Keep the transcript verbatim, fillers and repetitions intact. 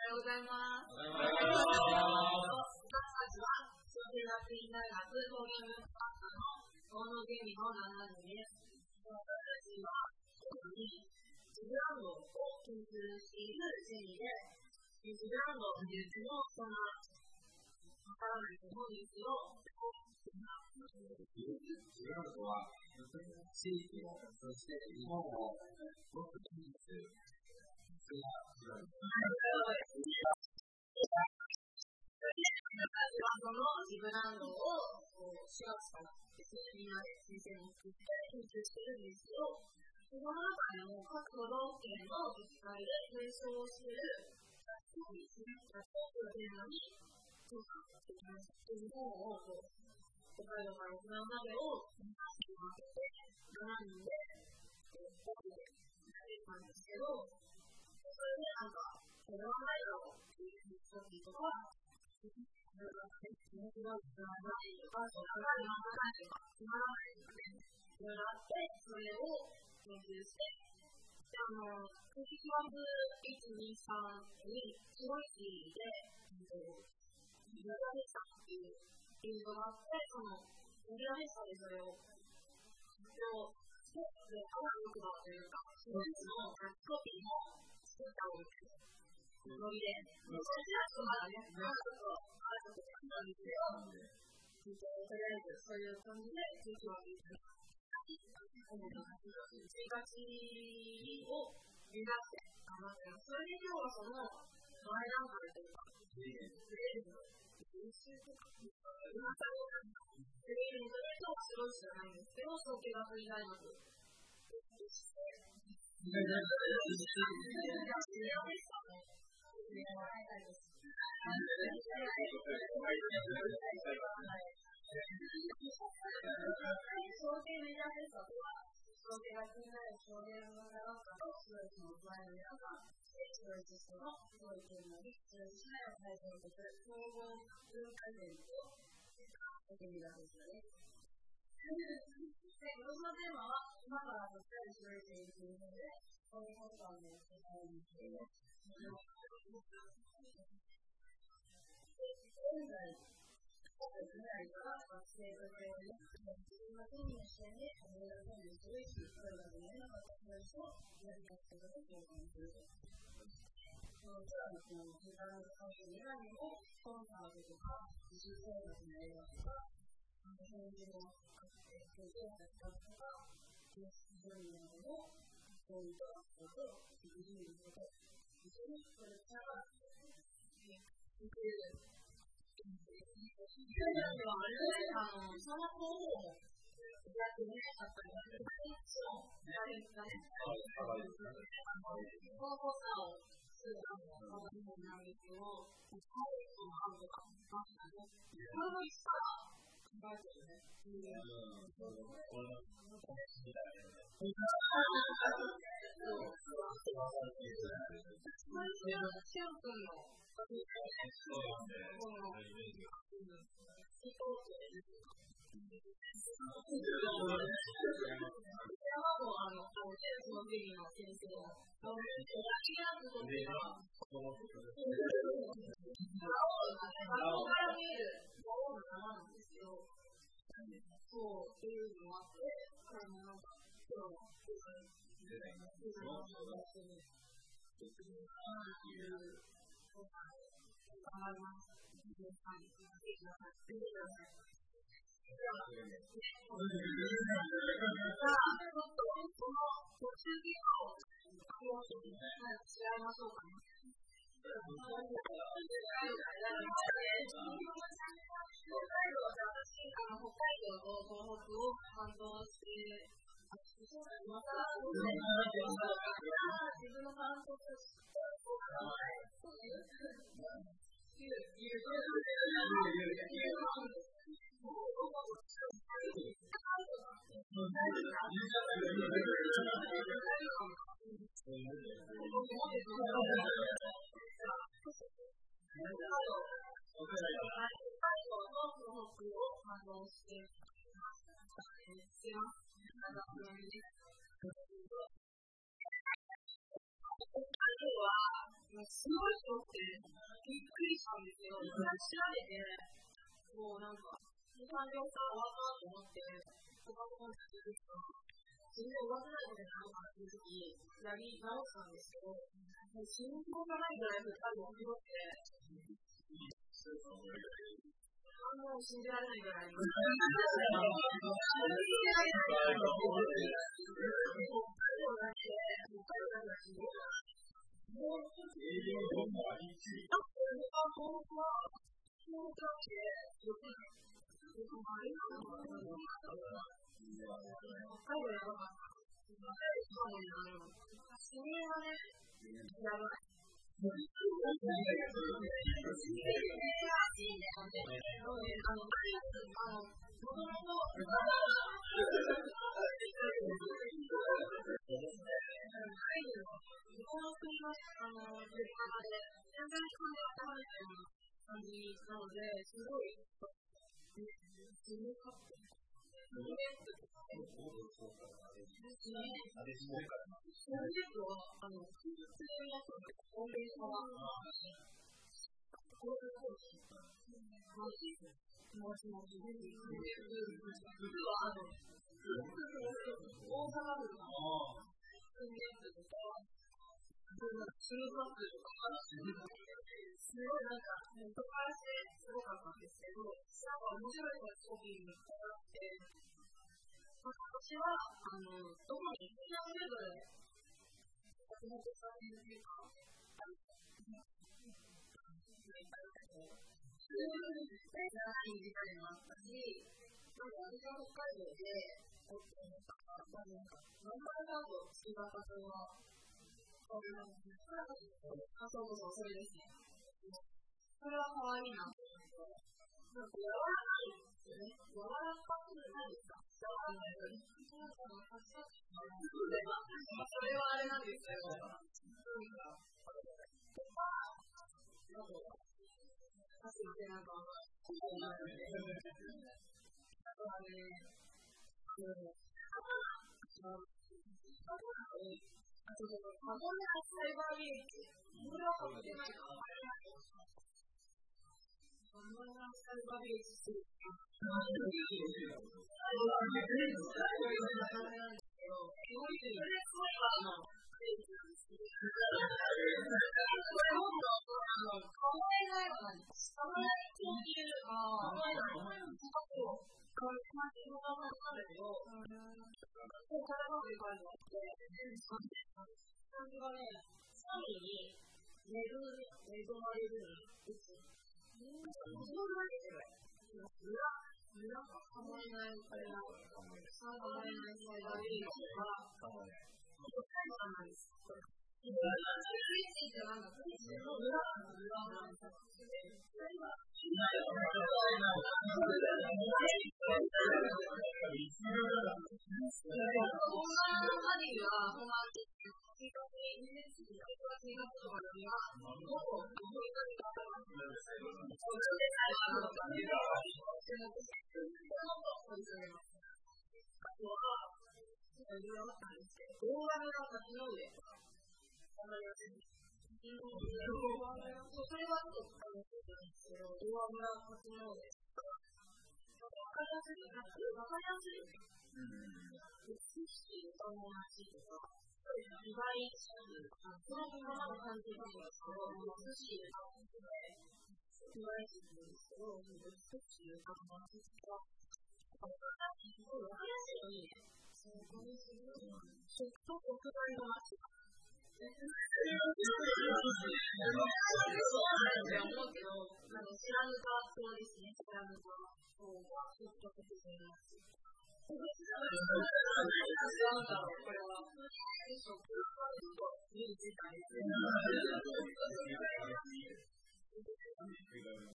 ようございます。 おはようございます。 私たちは早慶学院大学工業文化学科の合同原理のななねんです。私たちは特にジブランドを研究しているゼミで、ジブランドというのもそんなわからないと思うんですよ。 ジブランドは地域を、そして日本をもっと大きくする。それがジブランドです。 そのジブランドをしがつからみんなで先生も作って研究してるんですよ。その中でも各都道府県の自治体で提唱しているそうですね、学校をテーマに調査してきました。日本を北海道から沖縄までを分けてななにんで分けてやってたんですけど、それでなんかこれはないだろうっていうふうにしたりとか、それが面白いとか、そういう長い長いとか、つまらないとかね、いろいろあって、それを研究して、で、あの、クリスマスいちにさんに、すごい市で、ユダヘサっていうイベントがあって、その、ユダヘサでそれを発表して、で、科学のというか、スポーツのコピーも作ったんですよ。ノリで。それはまだね、科学と科学でやったんですけど、とりあえずそういう感じで、じゅうきゅうわりになります。いちがつを目指して頑張ってます。それで今日はその前段階というか、グレードの練習とか、グレードで超白いじゃないんですけど、早慶学院大学でして、いや、いや、いや、小慶メジャーテストは、小慶学院大学小慶文化学科の白いの加える皆さん、白いテストの白いテーマに、白い市内を対象とする総合文化イベントを受け身だとしたね。で、このテーマは、今からそちらに白いテーマというので、この本館で世界にしています。現在、未来から学生としております。自分が手に視点で、これが手にするし、これが見えなかった話をやりたいことで共感すると。その他の時間の関係以外にも、コンサートとか、自主制作の映画とか、展示の経験者とか、教室準備などのそういったことと、準備のこと、一緒にこれから受ける。その方法をやってみたかったり、もちろん、誰かね、このコースをするのが日本なんですけど、この人のアウトがあったので、これもいつから考えてるね。シュン君のそうですね。この、人山もあの、その時の先生の、ラキアーズというか、顔から見える魔王の山なんですよ。そうっていうのがあって、これもなんか、今日の空間に、空間の話をしてる。頑張ります。はい。さあ、ちょっとこの途中経過を違いましょうかね。北海道で私、あの北海道と東北を担当して、また、自分の担当として、すごい人ってびっくりしたんですよ。いきなり調べて、もうなんか、に、さんびょうかん終わったと思って、他の本書いてる人は、全然終わってないことになるかなっていうとき、やり直したんですけど、もう信じられないぐらい多分起きろって、もう信じられないぐらい。信じられないぐらい。私は、あの、どこに、それぞれ、私の手伝いの結果、普通に大事に時間もあったし、なんか私は北海道で、おって思ったから、なんか、ナンバーカードを付き合った方は、これなんですか？あ、そうそうそう、それですね。それは可愛いなと思って、なんか柔らかいですよね。柔らかくないですか？柔らかいです。それはあれなんですけど、なんか、初めてなんか、こうなるんで、あとはね、あと、カゴネアサイバービーチ、これはかけてないかな。カゴネアサイバービーチする。なんか構えないあれなのか構えないサイバービーチは最後なんです。スイッチってなんかスイッチの裏の裏なんです。